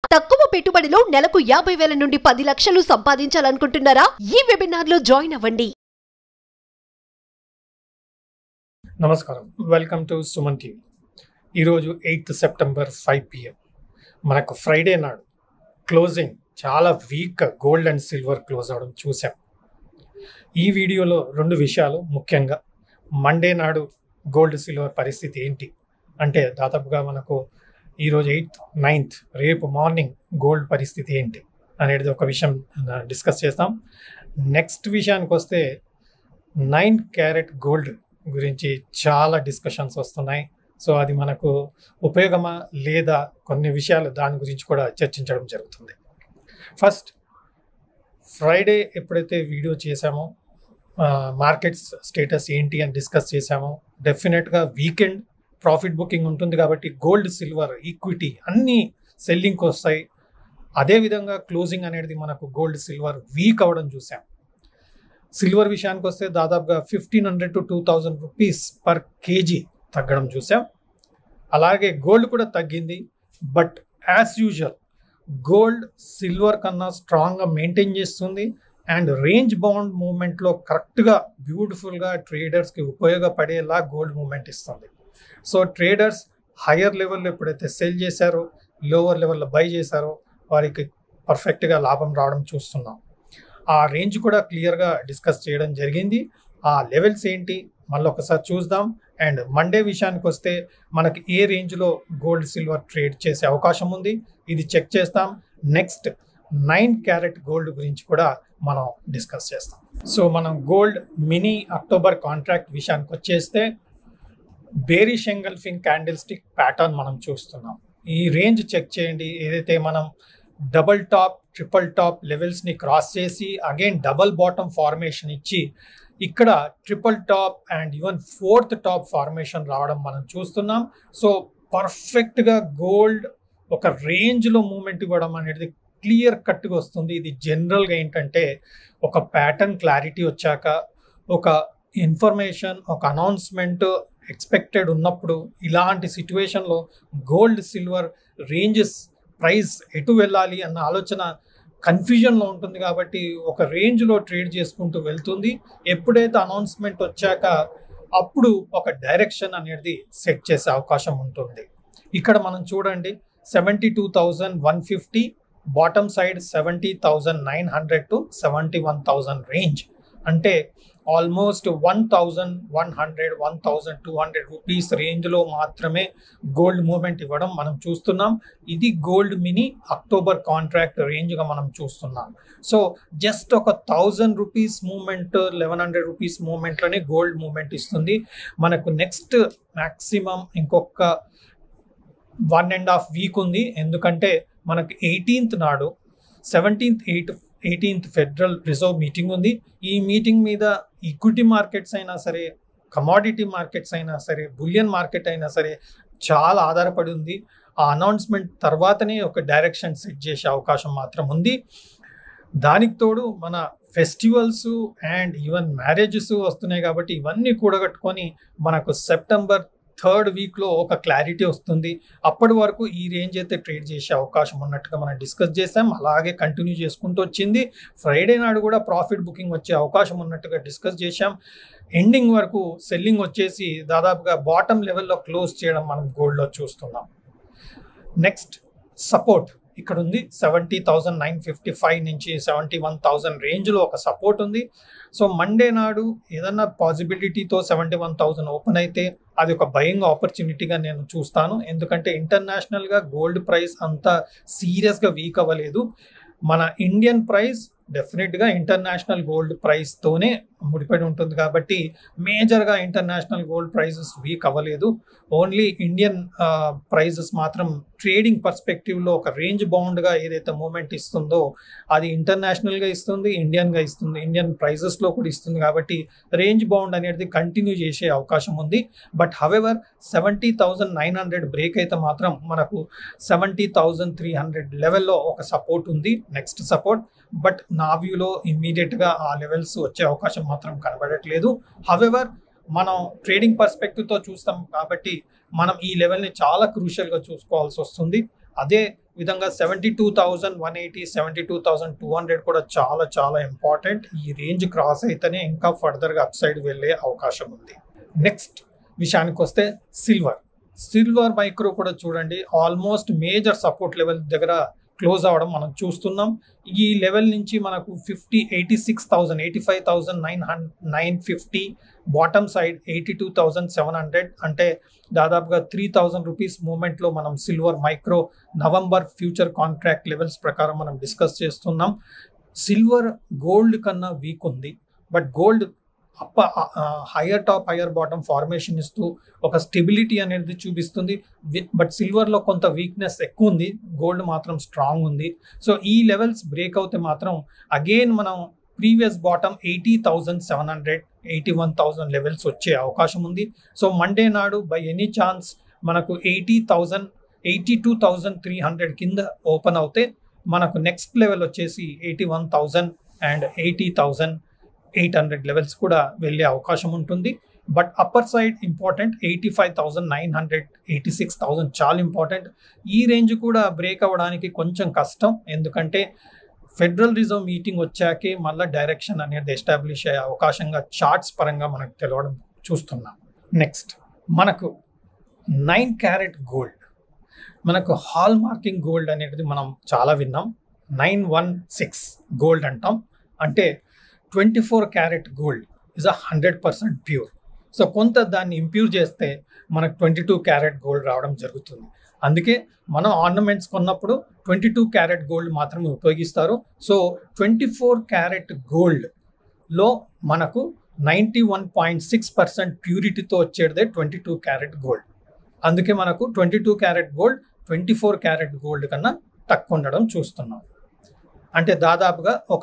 తక్కువ పెట్టుబడిలో నెలకు 50,000 నుండి 10 లక్షలు సంపాదించాలనుకుంటున్నారా? ఈ వెబినార్ లో జాయిన్ అవ్వండి. నమస్కారం, వెల్కమ్ టు సుమన్ టీవీ. ఈరోజు 8th సెప్టెంబర్ 5 PM. మనకు ఫ్రైడే నాడు క్లోజింగ్ చాలా weak gold and silver close అవడం చూసాం. ఈ వీడియోలో రెండు విషయాలు ముఖ్యంగా, మండే నాడు గోల్డ్ సిల్వర్ పరిస్థితి ఏంటి అంటే దాదాపుగా మనకు ఈరోజు 8th 9th రేపు మార్నింగ్ గోల్డ్ పరిస్థితి ఏంటి అనేది ఒక విషయం డిస్కస్ చేస్తాం. నెక్స్ట్ విషయానికి వస్తే 9 క్యారెట్ గోల్డ్ గురించి చాలా డిస్కషన్స్ వస్తున్నాయి. సో అది మనకు ఉపయోగమా లేదా కొన్ని విషయాలు దాని గురించి కూడా చర్చించడం జరుగుతుంది. ఫస్ట్, ఫ్రైడే ఎప్పుడైతే వీడియో చేసామో మార్కెట్స్ స్టేటస్ ఏంటి అని డిస్కస్ చేసామో, డెఫినెట్గా వీకెండ్ ప్రాఫిట్ బుకింగ్ ఉంటుంది కాబట్టి గోల్డ్, సిల్వర్, ఈక్విటీ అన్నీ సెల్లింగ్కి వస్తాయి. అదేవిధంగా క్లోజింగ్ అనేది మనకు గోల్డ్, సిల్వర్ వీక్ అవ్వడం చూసాం. సిల్వర్ విషయానికి వస్తే దాదాపుగా 1,500 to 2,000 రూపీస్ పర్ కేజీ తగ్గడం చూసాం. అలాగే గోల్డ్ కూడా తగ్గింది. But as usual gold silver కన్నా స్ట్రాంగ్గా మెయింటైన్ చేస్తుంది. అండ్ రేంజ్ బౌండ్ మూవ్మెంట్లో కరెక్ట్గా బ్యూటిఫుల్గా ట్రేడర్స్కి ఉపయోగపడేలా గోల్డ్ మూవ్మెంట్ ఇస్తుంది. సో ట్రేడర్స్ హయ్యర్ లెవెల్లో ఎప్పుడైతే సెల్ చేశారో, లోవర్ లెవెల్లో బై చేశారో వారికి పర్ఫెక్ట్గా లాభం రావడం చూస్తున్నాం. ఆ రేంజ్ కూడా క్లియర్గా డిస్కస్ చేయడం జరిగింది. ఆ లెవెల్స్ ఏంటి మళ్ళీ ఒకసారి చూద్దాం. అండ్ మండే విషయానికి వస్తే మనకి ఏ రేంజ్లో గోల్డ్, సిల్వర్ ట్రేడ్ చేసే అవకాశం ఉంది ఇది చెక్ చేస్తాం. నెక్స్ట్ 9 క్యారెట్ గోల్డ్ గురించి కూడా మనం డిస్కస్ చేస్తాం. సో మనం గోల్డ్ మినీ అక్టోబర్ కాంట్రాక్ట్ విషయానికి వచ్చేస్తే bearish engulfing candlestick pattern మనం చూస్తున్నాం. ఈ రేంజ్ చెక్ చేయండి. ఏదైతే మనం డబుల్ టాప్, ట్రిపుల్ టాప్ లెవెల్స్ని క్రాస్ చేసి అగైన్ డబుల్ బాటమ్ ఫార్మేషన్ ఇచ్చి ఇక్కడ triple top and even 4th top formation రావడం మనం చూస్తున్నాం. సో పర్ఫెక్ట్గా గోల్డ్ ఒక రేంజ్లో మూమెంట్ ఇవ్వడం అనేది క్లియర్ కట్గా వస్తుంది. ఇది జనరల్గా ఏంటంటే ఒక ప్యాటర్న్ క్లారిటీ వచ్చాక, ఒక ఇన్ఫర్మేషన్, ఒక అనౌన్స్మెంట్ ఎక్స్పెక్టెడ్ ఉన్నప్పుడు ఇలాంటి సిచ్యువేషన్లో గోల్డ్, సిల్వర్ రేంజెస్ ప్రైస్ ఎటు వెళ్ళాలి అన్న ఆలోచన కన్ఫ్యూజన్లో ఉంటుంది. కాబట్టి ఒక రేంజ్లో ట్రేడ్ చేసుకుంటూ వెళ్తుంది. ఎప్పుడైతే అనౌన్స్మెంట్ వచ్చాక అప్పుడు ఒక డైరెక్షన్ అనేది సెట్ చేసే అవకాశం ఉంటుంది. ఇక్కడ మనం చూడండి 72,150, బాటమ్ సైడ్ 70,900 to 71,000 రేంజ్. అంటే ఆల్మోస్ట్ 1,100, 1,200 రూపీస్ రేంజ్లో మాత్రమే గోల్డ్ మూవ్మెంట్ ఇవ్వడం మనం చూస్తున్నాం. ఇది గోల్డ్ మినీ అక్టోబర్ కాంట్రాక్ట్ రేంజ్గా మనం చూస్తున్నాం. సో జస్ట్ ఒక 1,000 రూపీస్ మూవ్మెంట్, 1,100 రూపీస్ మూవ్మెంట్లోనే గోల్డ్ మూవ్మెంట్ ఇస్తుంది. మనకు నెక్స్ట్ మ్యాక్సిమం ఇంకొక 1.5 వీక్ ఉంది. ఎందుకంటే మనకు 18th నాడు 17th 18th federal reserve meeting ఉంది. ఈ మీటింగ్ మీద ఈక్విటీ మార్కెట్స్ అయినా సరే, కమాడిటీ మార్కెట్స్ అయినా సరే, బులియన్ మార్కెట్ అయినా సరే చాలా ఆధారపడి ఉంది. ఆ అనౌన్స్మెంట్ తర్వాతనే ఒక డైరెక్షన్ సెట్ చేసే అవకాశం మాత్రం ఉంది. దానికి తోడు మన ఫెస్టివల్స్ అండ్ ఈవెన్ మ్యారేజెస్ వస్తున్నాయి కాబట్టి ఇవన్నీ కూడగట్టుకొని మనకు సెప్టెంబర్ 3rd వీక్లో ఒక క్లారిటీ వస్తుంది. అప్పటి వరకు ఈ రేంజ్ అయితే ట్రేడ్ చేసే అవకాశం ఉన్నట్టుగా మనం డిస్కస్ చేసాం. అలాగే కంటిన్యూ చేసుకుంటూ వచ్చింది. ఫ్రైడే నాడు కూడా ప్రాఫిట్ బుకింగ్ వచ్చే అవకాశం ఉన్నట్టుగా డిస్కస్ చేసాం. ఎండింగ్ వరకు సెల్లింగ్ వచ్చేసి దాదాపుగా బాటమ్ లెవెల్లో క్లోజ్ చేయడం మనం గోల్డ్లో చూస్తున్నాం. నెక్స్ట్ సపోర్ట్ ఇక్కడ ఉంది. 70,955 నుంచి 71,000 రేంజ్లో ఒక సపోర్ట్ ఉంది. సో మండే నాడు ఏదన్నా పాసిబిలిటీతో 71,000 ఓపెన్ అయితే అది ఒక బయింగ్ ఆపర్చునిటీగా నేను చూస్తాను. ఎందుకంటే ఇంటర్నేషనల్గా గోల్డ్ ప్రైస్ అంత సీరియస్గా వీక్ అవ్వలేదు. మన ఇండియన్ ప్రైస్ డెఫినెట్గా ఇంటర్నేషనల్ గోల్డ్ ప్రైస్తోనే ముడిపడి ఉంటుంది కాబట్టి మేజర్గా ఇంటర్నేషనల్ గోల్డ్ ప్రైజెస్ వీక్ అవ్వలేదు. ఓన్లీ ఇండియన్ ప్రైజెస్ మాత్రం ట్రేడింగ్ పర్స్పెక్టివ్లో ఒక రేంజ్ బౌండ్గా ఏదైతే మూమెంట్ ఇస్తుందో అది ఇంటర్నేషనల్గా ఇస్తుంది, ఇండియన్గా ఇస్తుంది, ఇండియన్ ప్రైజెస్లో కూడా ఇస్తుంది. కాబట్టి రేంజ్ బౌండ్ అనేది కంటిన్యూ చేసే అవకాశం ఉంది. బట్ హవెవర్ 70,900 బ్రేక్ అయితే మాత్రం మనకు 70,300 లెవెల్లో ఒక సపోర్ట్ ఉంది, నెక్స్ట్ సపోర్ట్. బట్ నా వ్యూలో ఇమ్మీడియట్గా ఆ లెవెల్స్ వచ్చే అవకాశం మాత్రం కనబడట్లేదు. హవెవర్ మనం ట్రేడింగ్ పర్స్పెక్టివ్తో చూస్తాం కాబట్టి మనం ఈ లెవెల్ని చాలా క్రూషియల్గా చూసుకోవాల్సి వస్తుంది. అదే విధంగా 72,180, 72,200 కూడా చాలా చాలా ఇంపార్టెంట్. ఈ రేంజ్ క్రాస్ అయితేనే ఇంకా ఫర్దర్గా అప్ సైడ్ వెళ్ళే అవకాశం ఉంది. నెక్స్ట్ విషయానికి వస్తే సిల్వర్ మైక్రో కూడా చూడండి, ఆల్మోస్ట్ మేజర్ సపోర్ట్ లెవెల్ దగ్గర క్లోజ్ అవ్వడం మనం చూస్తున్నాం. ఈ లెవెల్ నుంచి మనకు 86,000, 85,950, బాటమ్ సైడ్ 82,700, అంటే దాదాపుగా 3,000 రూపీస్ మూమెంట్లో మనం silver micro November future contract levels ప్రకారం మనం డిస్కస్ చేస్తున్నాం. సిల్వర్ గోల్డ్ కన్నా వీక్ ఉంది, but gold higher top higher bottom formation ఇస్తూ ఒక స్టెబిలిటీ అనేది చూపిస్తుంది. బట్ సిల్వర్లో కొంత వీక్నెస్ ఎక్కువ ఉంది, గోల్డ్ మాత్రం స్ట్రాంగ్ ఉంది. సో ఈ లెవెల్స్ బ్రేక్ అవుతే మాత్రం అగైన్ మనం ప్రీవియస్ బాటమ్ 80,700, 81,000 లెవెల్స్ వచ్చే అవకాశం ఉంది. సో మండే నాడు బై ఎనీ ఛాన్స్ మనకు 80,000, 82,300 కింద ఓపెన్ అవుతే మనకు నెక్స్ట్ లెవెల్ వచ్చేసి 81,000 అండ్ 80,800 లెవెల్స్ కూడా వెళ్ళే అవకాశం ఉంటుంది. బట్ అప్పర్ సైడ్ ఇంపార్టెంట్ 85,900, 86,000 చాలా ఇంపార్టెంట్. ఈ రేంజ్ కూడా బ్రేక్ అవ్వడానికి కొంచెం కష్టం, ఎందుకంటే ఫెడరల్ రిజర్వ్ మీటింగ్ వచ్చాకే మళ్ళీ డైరెక్షన్ అనేది ఎస్టాబ్లిష్ అయ్యే అవకాశంగా చార్ట్స్ పరంగా మనకు తెలవడం చూస్తున్నాం. నెక్స్ట్ మనకు 9 క్యారెట్ గోల్డ్, మనకు హాల్ మార్కింగ్ గోల్డ్ అనేది మనం చాలా విన్నాం. 916 గోల్డ్ అంటాం, అంటే 24 carat gold is 100% pure. So కొంత దాన్ని ఇంప్యూర్ చేస్తే మనకు 22 క్యారెట్ గోల్డ్ రావడం జరుగుతుంది. అందుకే మనం ఆర్నమెంట్స్ కొన్నప్పుడు 22 క్యారెట్ గోల్డ్ మాత్రమే ఉపయోగిస్తారు. సో 24 క్యారెట్ గోల్డ్లో మనకు 91.6% ప్యూరిటీతో వచ్చేదే 22 క్యారెట్ గోల్డ్. అందుకే మనకు 22 క్యారెట్ గోల్డ్ 24 క్యారెట్ గోల్డ్ కన్నా తక్కువ ఉండడం చూస్తున్నాం. అంటే దాదాపుగా ఒక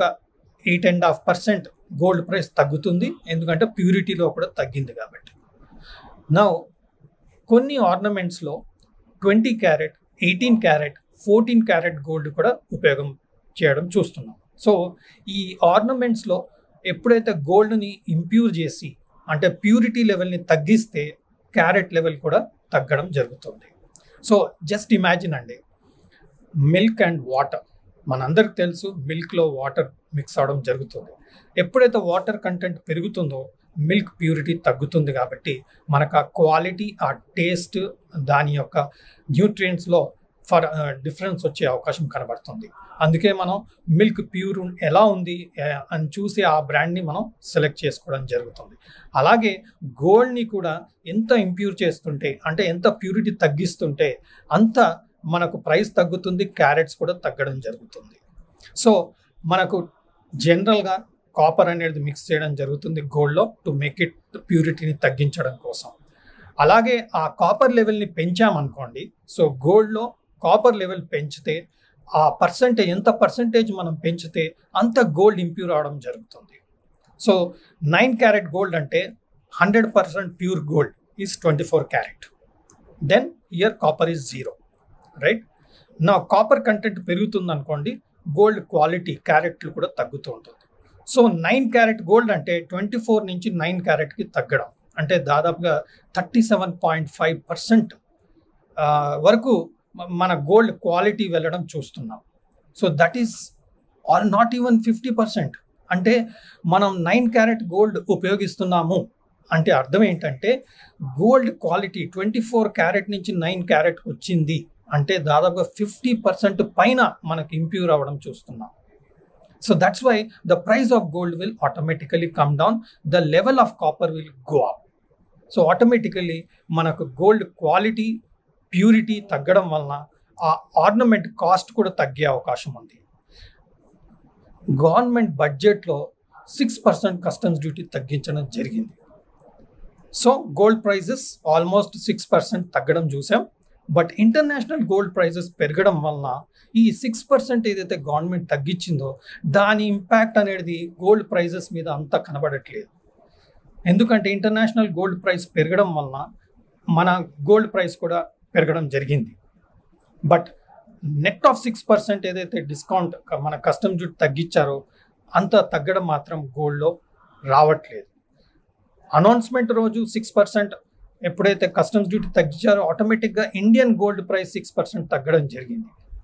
8.5% గోల్డ్ ప్రైస్ తగ్గుతుంది, ఎందుకంటే ప్యూరిటీలో కూడా తగ్గింది కాబట్టి. నౌ కొన్ని ఆర్నమెంట్స్లో 20 క్యారెట్, 18 క్యారెట్, 14 క్యారెట్ గోల్డ్ కూడా ఉపయోగం చేయడం చూస్తున్నాం. సో ఈ ఆర్నమెంట్స్లో ఎప్పుడైతే గోల్డ్ని ఇంప్యూర్ చేసి అంటే ప్యూరిటీ లెవెల్ని తగ్గిస్తే క్యారెట్ లెవెల్ కూడా తగ్గడం జరుగుతుంది. సో జస్ట్ ఇమాజిన్ అండి, మిల్క్ అండ్ వాటర్, మనందరికి తెలుసు మిల్క్లో వాటర్ మిక్స్ అవడం జరుగుతుంది. ఎప్పుడైతే వాటర్ కంటెంట్ పెరుగుతుందో మిల్క్ ప్యూరిటీ తగ్గుతుంది, కాబట్టి మనకు ఆ క్వాలిటీ, ఆ టేస్ట్, దాని యొక్క న్యూట్రియంట్స్లో డిఫరెన్స్ వచ్చే అవకాశం కనబడుతుంది. అందుకే మనం మిల్క్ ప్యూర్ ఎలా ఉంది అని చూసి ఆ బ్రాండ్ని మనం సెలెక్ట్ చేసుకోవడం జరుగుతుంది. అలాగే గోల్డ్ని కూడా ఎంత ఇంప్యూర్ చేస్తుంటే, అంటే ఎంత ప్యూరిటీ తగ్గిస్తుంటే అంత మనకు ప్రైస్ తగ్గుతుంది, క్యారెట్స్ కూడా తగ్గడం జరుగుతుంది. సో మనకు జనరల్గా కాపర్ అనేది మిక్స్ చేయడం జరుగుతుంది గోల్డ్లో టు మేక్ ఇట్ ప్యూరిటీని తగ్గించడం కోసం. అలాగే ఆ కాపర్ లెవెల్ని పెంచామనుకోండి, సో గోల్డ్లో కాపర్ లెవెల్ పెంచితే ఆ ఎంత పర్సంటేజ్ మనం పెంచితే అంత గోల్డ్ ఇంప్యూర్ అవడం జరుగుతుంది. సో 9 క్యారెట్ గోల్డ్ అంటే 100% pure gold is 24 carat. Then here copper is 0, right? నా కాపర్ కంటెంట్ పెరుగుతుంది అనుకోండి, గోల్డ్ క్వాలిటీ క్యారెట్లు కూడా తగ్గుతూ ఉంటుంది. సో 9 క్యారెట్ గోల్డ్ అంటే 24 నుంచి 9 క్యారెట్కి తగ్గడం, అంటే దాదాపుగా 37.5% వరకు మన గోల్డ్ క్వాలిటీ వెళ్ళడం చూస్తున్నాం. So that is or not even 50%. అంటే మనం 9 క్యారెట్ గోల్డ్ ఉపయోగిస్తున్నాము అంటే అర్థం ఏంటంటే గోల్డ్ క్వాలిటీ 24 క్యారెట్ నుంచి 9 క్యారెట్ వచ్చింది అంటే దాదాపుగా 50% పైన మనకు ఇంప్యూర్ అవ్వడం చూస్తున్నాం. So that's why the price of gold will automatically come down, the level of copper will go up. So automatically మనకు గోల్డ్ క్వాలిటీ, ప్యూరిటీ తగ్గడం వలన ఆ ఆర్నమెంట్ కాస్ట్ కూడా తగ్గే అవకాశం ఉంది. గవర్నమెంట్ బడ్జెట్లో 6% కస్టమ్స్ డ్యూటీ తగ్గించడం జరిగింది. సో గోల్డ్ ప్రైజెస్ ఆల్మోస్ట్ 6% తగ్గడం చూసాం. బట్ ఇంటర్నేషనల్ గోల్డ్ ప్రైజెస్ పెరగడం వలన ఈ 6% ఏదైతే గవర్నమెంట్ తగ్గించిందో దాని ఇంపాక్ట్ అనేది గోల్డ్ ప్రైజెస్ మీద అంతా కనబడట్లేదు. ఎందుకంటే ఇంటర్నేషనల్ గోల్డ్ ప్రైస్ పెరగడం వలన మన గోల్డ్ ప్రైస్ కూడా పెరగడం జరిగింది. బట్ నెట్ ఆఫ్ 6% ఏదైతే డిస్కౌంట్ మన కస్టమ్ డ్యూటీ తగ్గించారో అంత తగ్గడం మాత్రం గోల్డ్లో రావట్లేదు. అనౌన్స్మెంట్ రోజు 6% ఎప్పుడైతే కస్టమ్స్ డ్యూటీ తగ్గించారో ఆటోమేటిక్గా ఇండియన్ గోల్డ్ ప్రైస్ 6% తగ్గడం జరిగింది.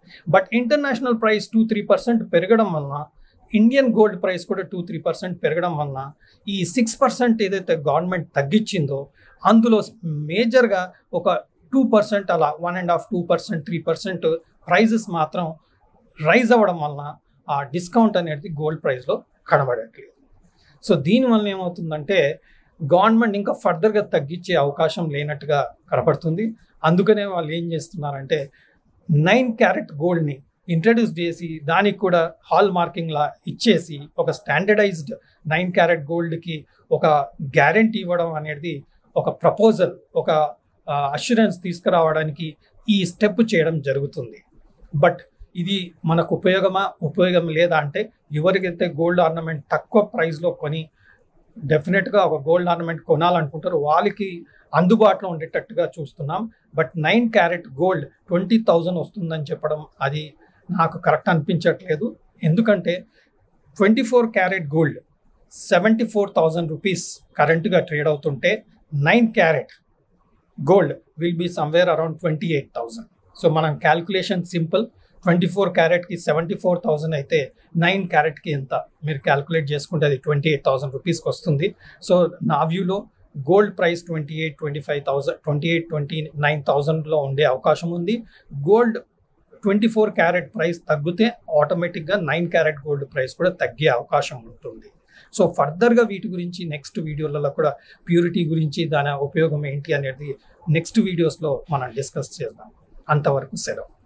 బట్ ఇంటర్నేషనల్ ప్రైస్ 2-3% పెరగడం వలన ఇండియన్ గోల్డ్ ప్రైస్ కూడా 2-3% పెరగడం వలన ఈ 6% ఏదైతే గవర్నమెంట్ తగ్గించిందో అందులో మేజర్గా ఒక 2% అలా 1.5-2%, 3% ప్రైజెస్ మాత్రం రైజ్ అవ్వడం వలన ఆ డిస్కౌంట్ అనేది గోల్డ్ ప్రైస్లో కనబడట్లేదు. సో దీనివల్ల ఏమవుతుందంటే గవర్నమెంట్ ఇంకా ఫర్దర్గా తగ్గించే అవకాశం లేనట్టుగా కనపడుతుంది. అందుకనే వాళ్ళు ఏం చేస్తున్నారంటే 9 క్యారెట్ గోల్డ్ని ఇంట్రడ్యూస్ చేసి దానికి కూడా హాల్ మార్కింగ్ లా ఇచ్చేసి ఒక స్టాండర్డైజ్డ్ 9 క్యారెట్ గోల్డ్కి ఒక గ్యారెంటీ ఇవ్వడం అనేది ఒక ప్రపోజల్, ఒక అష్యూరెన్స్ తీసుకురావడానికి ఈ స్టెప్ చేయడం జరుగుతుంది. బట్ ఇది మనకు ఉపయోగం లేదా అంటే ఎవరికైతే గోల్డ్ ఆర్నమెంట్ తక్కువ ప్రైస్లో కొని డెఫినెట్గా ఒక గోల్డ్ ఆర్నమెంట్ కొనాలనుకుంటారో వాళ్ళకి అందుబాటులో ఉండేటట్టుగా చూస్తున్నాం. బట్ 9 క్యారెట్ గోల్డ్ 20,000 వస్తుందని చెప్పడం అది నాకు కరెక్ట్ అనిపించట్లేదు. ఎందుకంటే 24 క్యారెట్ గోల్డ్ 74,000 రూపీస్ కరెంట్గా ట్రేడ్ అవుతుంటే 9 carat gold will be somewhere around 28,000. So మనం క్యాల్కులేషన్ సింపుల్, 24 క్యారెట్కి 74,000 అయితే 9 క్యారెట్కి ఎంత మీరు క్యాల్కులేట్ చేసుకుంటే అది 28,000 రూపీస్కి వస్తుంది. సో నా వ్యూలో గోల్డ్ ప్రైస్ 28,000, 29,000లో ఉండే అవకాశం ఉంది. గోల్డ్ 24 క్యారెట్ ప్రైస్ తగ్గితే ఆటోమేటిక్గా 9 క్యారెట్ గోల్డ్ ప్రైస్ కూడా తగ్గే అవకాశం ఉంటుంది. సో ఫర్దర్గా వీటి గురించి నెక్స్ట్ వీడియోలలో కూడా ప్యూరిటీ గురించి దాని ఉపయోగం ఏంటి అనేది నెక్స్ట్ వీడియోస్లో మనం డిస్కస్ చేద్దాం. అంతవరకు సెలవు.